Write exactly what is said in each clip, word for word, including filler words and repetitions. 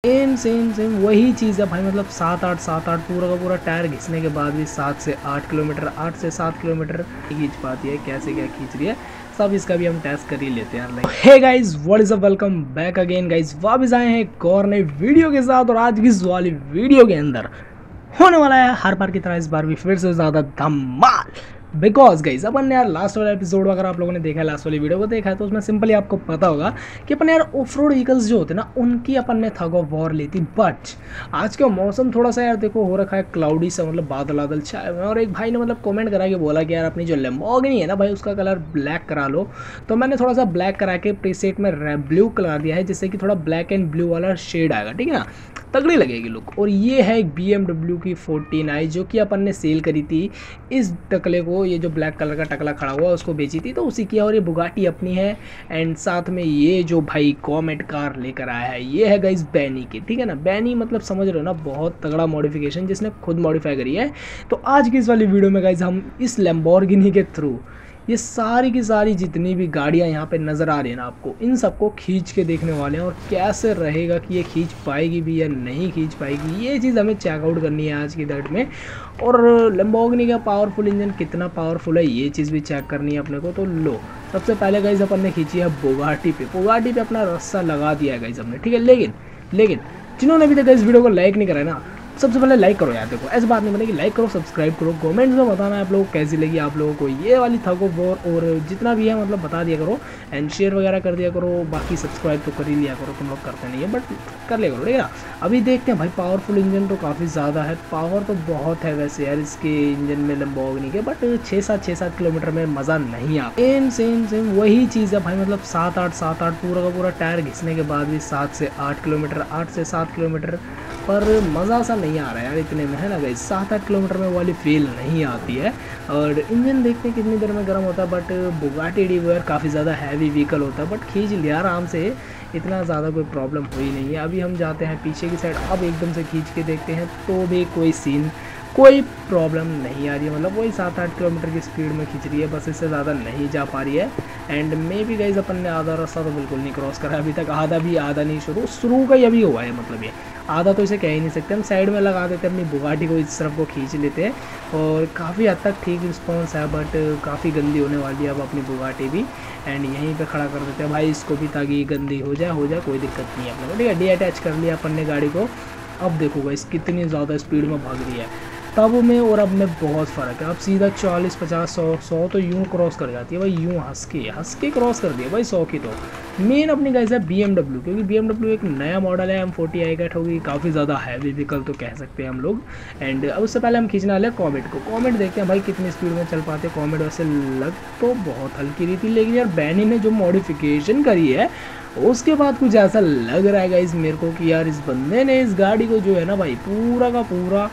Same same same वही चीज़ है भाई। मतलब सात आठ सात आठ पूरा का पूरा टायर घिसने के बाद भी सात से आठ किलोमीटर आठ से सात किलोमीटर खींच पाती है। कैसे क्या खींच रही है सब इसका भी हम टेस्ट कर ही लेते हैं। Like hey guys, what is up, welcome back again guys. वापस आए हैं एक और नई वीडियो के साथ और आज की इस वाली वीडियो के अंदर होने वाला है हर बार की तरह इस बार भी फिर से ज़्यादा धमाल। बिकॉज गाइज अपन ने यार लास्ट वाला एपिसोड अगर आप लोगों ने देखा है, लास्ट वाली वीडियो को देखा है, तो उसमें सिंपली आपको पता होगा कि अपन यार ऑफ रोड व्हीकल्स जो होते हैं ना उनकी अपन ने थग ऑफ वॉर ली थी। बट आज का मौसम थोड़ा सा यार देखो हो रखा है क्लाउडी सा, मतलब बादल बादल छाए हुए हैं। और एक भाई ने मतलब कमेंट करा के बोला कि यार अपनी जो लैम्बोर्गिनी है ना भाई उसका कलर ब्लैक करा लो। तो मैंने थोड़ा सा ब्लैक करा के प्रीसेट में ब्लू कलर दिया है जिससे कि थोड़ा ब्लैक एंड ब्लू वाला शेड आएगा, ठीक है ना, तगड़ी लगेगी लुक। और ये है एक बी एम डब्ल्यू की फोर्टीन आई जो कि अपन ने सेल करी थी इस टकले को। ये जो ब्लैक कलर का टकला खड़ा हुआ उसको बेची थी तो उसी की। और ये बुगाटी अपनी है एंड साथ में ये जो भाई कॉमेट कार लेकर आया है ये है गाइस बैनी की, ठीक है ना। बैनी मतलब समझ रहे हो ना, बहुत तगड़ा मॉडिफिकेशन जिसने खुद मॉडिफाई करी है। तो आज की इस वाली वीडियो में गाइस हम इस लैम्बोर्गिनी के थ्रू ये सारी की सारी जितनी भी गाड़ियाँ यहाँ पे नज़र आ रही है ना आपको, इन सबको खींच के देखने वाले हैं। और कैसे रहेगा कि ये खींच पाएगी भी या नहीं खींच पाएगी, ये चीज़ हमें चेकआउट करनी है आज की डेट में। और लैम्बोर्गिनी का पावरफुल इंजन कितना पावरफुल है ये चीज़ भी चेक करनी है अपने को। तो लो, सबसे पहले गाइस अपन ने खींची है बुगाटी पे। बुगाटी पे अपना रस्सा लगा दिया है गाइस हमने, ठीक है। लेकिन लेकिन जिन्होंने अभी तक इस वीडियो को लाइक नहीं करा है ना, सबसे पहले लाइक करो यार। देखो ऐसी बात नहीं बनेगी, लाइक करो, सब्सक्राइब करो, कमेंट्स में बताना है आप लोगों को कैसी लगी आप लोगों को ये वाली थग ऑफ वॉर। और जितना भी है मतलब बता दिया करो एंड शेयर वगैरह कर दिया करो। बाकी सब्सक्राइब तो कर ही लिया करो, तुम लोग करते नहीं है बट कर लिया करो, ठीक है ना। अभी देखते हैं भाई, पावरफुल इंजन तो काफ़ी ज़्यादा है, पावर तो बहुत है वैसे यार इसके इंजन में लैम्बोर्गिनी के। बट छः सात छः सात किलोमीटर में मज़ा नहीं आता। सेम सेम सेम वही चीज़ है भाई। मतलब सात आठ सात आठ पूरा का पूरा टायर घिसने के बाद भी सात से आठ किलोमीटर आठ से सात किलोमीटर पर मज़ा सा नहीं आ रहा है यार इतने में, है ना गाइस। सात आठ किलोमीटर में वाली फील नहीं आती है। और इंजन देखते हैं कितनी देर में गर्म होता है। बट बुगाटी डिवायर काफ़ी ज़्यादा हैवी व्हीकल होता है बट खींच लिया आराम से, इतना ज़्यादा कोई प्रॉब्लम हुई नहीं है। अभी हम जाते हैं पीछे की साइड, अब एकदम से खींच के देखते हैं तो भी कोई सीन कोई प्रॉब्लम नहीं आ रही है। मतलब वही सात आठ किलोमीटर की स्पीड में खींच रही है, बस इससे ज़्यादा नहीं जा पा रही है। एंड मे भी गाइस अपन ने आधा रास्ता तो बिल्कुल नहीं क्रॉस करा अभी तक, आधा भी आधा नहीं, शुरू शुरू का ही अभी हुआ है। मतलब ये आधा तो इसे कह ही नहीं सकते, हम साइड में लगा देते हैं अपनी बुगाटी को, इस तरफ को खींच लेते हैं और काफ़ी हद तक ठीक रिस्पॉन्स है। बट काफ़ी गंदी होने वाली है अब अपनी बुगाटी भी। एंड यहीं पे खड़ा कर देते हैं भाई इसको भी ताकि गंदी हो जाए हो जाए कोई दिक्कत नहीं है अपने को, ठीक है। डी अटैच कर लिया अपन ने गाड़ी को। अब देखो गाइस कितनी ज़्यादा स्पीड में भाग रही है तब में और अब में बहुत फ़र्क है। अब सीधा चालीस पचास सौ सौ तो यूँ क्रॉस कर जाती है भाई, यूँ हंस के हंस के क्रॉस कर दिया भाई सौ की। तो मेन अपनी गाइस है बी एम डब्ल्यू, क्योंकि बी एम डब्ल्यू एक नया मॉडल है, एम फोर्टी आई कैट होगी, काफ़ी ज़्यादा हैवी व्हीकल तो कह सकते हैं हम लोग। एंड अब उससे पहले हम खींचने वाले कॉमेट को। कॉमेट देखते हैं भाई कितनी स्पीड में चल पाते हैं। कॉमेट वैसे लग तो बहुत हल्की रही थी लेकिन यार बैनी ने जो मॉडिफिकेशन करी है उसके बाद कुछ ऐसा लग रहा है गाइस मेरे को कि यार इस बंदे ने इस गाड़ी को जो है ना भाई पूरा का पूरा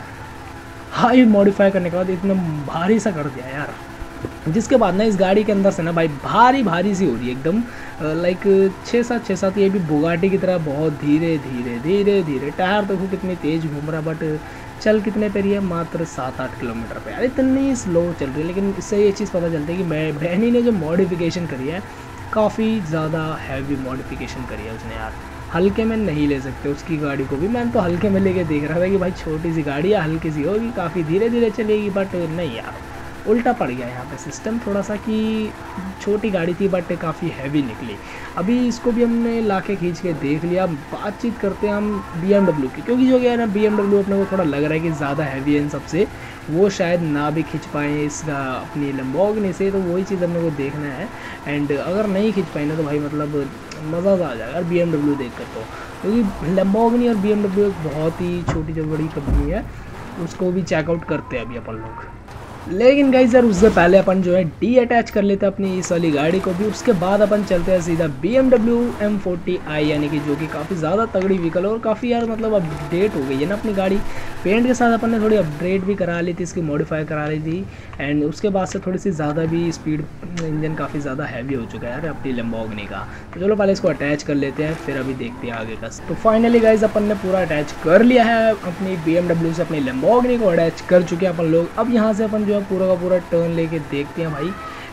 हाई मॉडिफाई करने के बाद इतना भारी सा कर दिया यार, जिसके बाद ना इस गाड़ी के अंदर से ना भाई भारी भारी सी हो रही है एकदम। लाइक छः सात छः सात ये भी बुगाटी की तरह बहुत धीरे धीरे धीरे धीरे। टायर देखो कितनी तेज़ घूम रहा है बट चल कितने पे रही है, मात्र सात आठ किलोमीटर पे यार, इतनी स्लो चल रही है। लेकिन इससे ये चीज़ पता चलती है कि बैनी ने जो मॉडिफिकेशन करी है काफ़ी ज़्यादा हैवी मॉडिफिकेशन करी है उसने यार। हल्के में नहीं ले सकते उसकी गाड़ी को भी। मैंने तो हल्के में लेके देख रहा था कि भाई छोटी सी गाड़ी है, हल्की सी होगी, काफ़ी धीरे धीरे चलेगी। बट नहीं यार, उल्टा पड़ गया यहाँ पे सिस्टम थोड़ा सा कि छोटी गाड़ी थी बट काफ़ी हैवी निकली। अभी इसको भी हमने लाके खींच के देख लिया। बातचीत करते हैं हम बी एम डब्ल्यू की, क्योंकि जो क्या है ना बी एम डब्ल्यू अपने को थोड़ा लग रहा है कि ज़्यादा हैवी है इन सबसे, वो शायद ना भी खींच पाएँ इसका अपनी लैम्बोर्गिनी से। तो वही चीज़ अपने को देखना है। एंड अगर नहीं खींच पाए ना तो भाई मतलब मज़ा आ जाएगा यार बी एम डब्ल्यू देख कर। तो क्योंकि लैम्बोर्गिनी और बी एम डब्ल्यू एक बहुत ही छोटी जो बड़ी कंपनी है, उसको भी चेकआउट करते हैं अभी अपन लोग। लेकिन गाइस यार उससे पहले अपन जो है डी अटैच कर लेते हैं अपनी इस वाली गाड़ी को भी। उसके बाद अपन चलते हैं सीधा B M W M forty I, यानी कि जो कि काफ़ी ज़्यादा तगड़ी व्हीकल है और काफ़ी यार मतलब अपडेट हो गई है ना अपनी गाड़ी। पेंट के साथ अपन ने थोड़ी अपग्रेड भी करा ली थी, इसकी मॉडिफाई करा ली थी। एंड उसके बाद से थोड़ी सी ज़्यादा भी स्पीड, इंजन काफ़ी ज़्यादा हैवी हो चुका है यार अपनी लैम्बोर्गिनी का। तो चलो पहले इसको अटैच कर लेते हैं फिर अभी देखते हैं आगे का। तो फाइनली गाइस अपन ने पूरा अटैच कर लिया है अपनी बी एम डब्ल्यू से अपनी लैम्बोर्गिनी को अटैच कर चुके हैं अपन लोग। अब यहाँ से अपन जो है पूरा का पूरा टर्न लेके देखते हैं भाई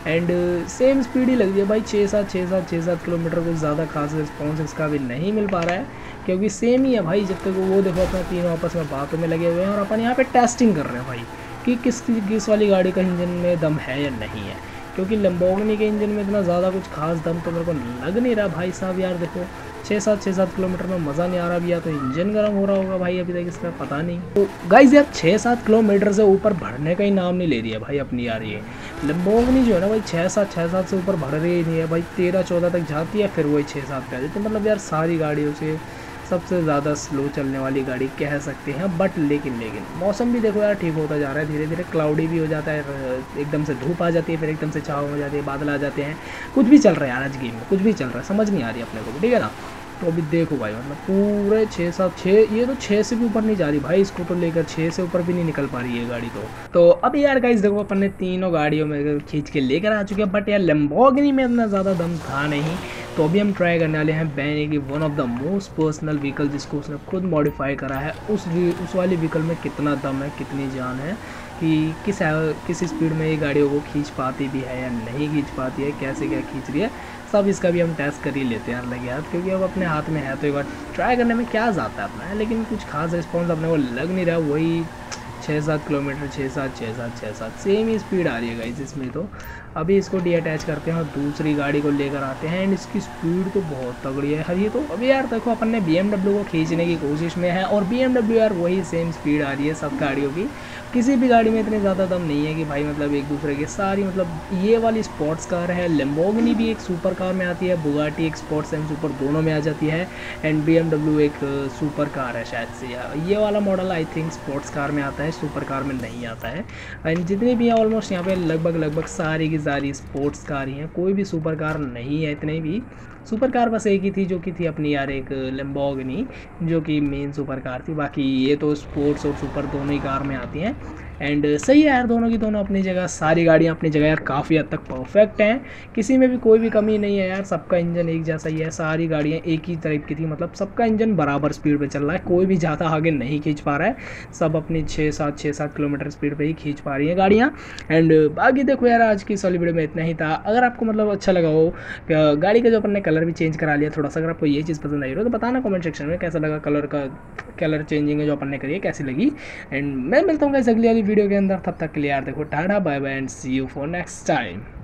एंड सेम स्पीड ही लग रही है भाई, छः सात छः सात छः सात किलोमीटर, कुछ ज़्यादा खास रिस्पॉन्स इसका भी नहीं मिल पा रहा है क्योंकि सेम ही है भाई। जब तक वो देखो अपना तीनों आपस में बातों में लगे हुए हैं और अपन यहाँ पे टेस्टिंग कर रहे हैं भाई कि किस किस वाली गाड़ी का इंजन में दम है या नहीं है, क्योंकि लंबोर्गिनी के इंजन में इतना ज़्यादा कुछ खास दम तो मेरे को लग नहीं रहा भाई साहब। यार देखो छः सात छः सात किलोमीटर में मज़ा नहीं आ रहा, भी या तो इंजन गर्म हो रहा होगा भाई अभी तक इसका पता नहीं। तो गाइस यार छः सात किलोमीटर से ऊपर बढ़ने का ही नाम नहीं ले रही है भाई अपनी यार ये लंबोर्गिनी जो है ना भाई, छः सात छः सात से ऊपर बढ़ रही नहीं है भाई, तेरह चौदह तक जाती है फिर वही छः सात पे आ जाती है। मतलब यार सारी गाड़ियों से सबसे ज़्यादा स्लो चलने वाली गाड़ी कह सकते हैं। बट लेकिन लेकिन मौसम भी देखो यार ठीक होता जा रहा है धीरे धीरे, क्लाउडी भी हो जाता है, एकदम से धूप आ जाती है, फिर एकदम से छाँव हो जाती है, बादल आ जाते हैं, कुछ भी चल रहा है यार आज गेम में, कुछ भी चल रहा है, समझ नहीं आ रही अपने को भी, ठीक है ना। तो अभी देखो भाई मतलब पूरे छः सात छः, ये तो छः से भी ऊपर नहीं जा रही भाई, इसको तो लेकर छः से ऊपर भी नहीं निकल पा रही है गाड़ी तो। तो अभी यार गाइस देखो अपन ने तीनों गाड़ियों में खींच के लेकर आ चुके हैं, बट यार लंबोर्गिनी में इतना ज़्यादा दम था नहीं। तो अभी हम ट्राई करने वाले हैं बैनी की one of the most personal vehicle जिसको उसने खुद मॉडिफाई करा है, उस उस वाली व्हीकल में कितना दम है, कितनी जान है, कि किस किस स्पीड में ये गाड़ियों को खींच पाती भी है या नहीं खींच पाती है, कैसे क्या खींच रही है, सब इसका भी हम टेस्ट कर ही लेते हैं यार लगे यार, क्योंकि अब अपने हाथ में है तो एक बार ट्राई करने में क्या जाता है अपना है। लेकिन कुछ खास रिस्पॉन्स अपने को लग नहीं रहा, वही छः सात किलोमीटर छः सात छः सात छः सात सेम ही स्पीड आ रही है गाइस इसमें। तो अभी इसको डी अटैच करते हैं और दूसरी गाड़ी को लेकर आते हैं, एंड इसकी स्पीड तो बहुत तगड़ी है हर ये। तो अभी यार देखो अपन ने बी एम डब्ल्यू को खींचने की कोशिश में है और बी एम डब्ल्यू यार वही सेम स्पीड आ रही है सब गाड़ियों की, किसी भी गाड़ी में इतनी ज़्यादा दम नहीं है कि भाई मतलब एक दूसरे के सारी, मतलब ये वाली स्पोर्ट्स कार है, लैम्बोर्गिनी भी एक सुपर कार में आती है, बुगाटी एक स्पोर्ट्स एंड सुपर दोनों में आ जाती है, एंड बी एम डब्ल्यू एक सुपर कार है शायद से, ये वाला model I think sports car में आता है, सुपर कार में नहीं आता है। एंड जितनी भी हैं ऑलमोस्ट यहाँ पे लगभग लगभग सारी की सारी स्पोर्ट्स कार ही हैं, कोई भी सुपर कार नहीं है इतने भी। सुपर कार बस एक ही थी जो कि थी अपनी यार एक लैम्बोर्गिनी जो कि मेन सुपर कार थी, बाकी ये तो स्पोर्ट्स और सुपर दोनों ही कार में आती हैं। एंड सही है यार दोनों की दोनों अपनी जगह, सारी गाड़ियाँ अपनी जगह यार काफ़ी हद तक परफेक्ट हैं, किसी में भी कोई भी कमी नहीं है यार, सबका इंजन एक जैसा ही है, सारी गाड़ियाँ एक ही टाइप की थी, मतलब सबका इंजन बराबर स्पीड पे चल रहा है, कोई भी ज़्यादा आगे नहीं खींच पा रहा है, सब अपनी छः सात छः सात किलोमीटर स्पीड पे ही खींच पा रही हैं गाड़ियाँ। एंड बाकी देखो यार आज की वाली वीडियो में इतना ही था। अगर आपको मतलब अच्छा लगा हो, गाड़ी का जो अपन ने कलर भी चेंज करा लिया थोड़ा सा, अगर आपको ये चीज़ पसंद आई हो तो बताना कमेंट सेक्शन में कैसा लगा, कलर का कलर चेंजिंग है जो अपन ने करी है कैसी लगी। एंड मैं मिलता हूँ गाइस अगली वाली वीडियो के अंदर, तब तक के लिए यार देखो tata bye bye and see you for next time.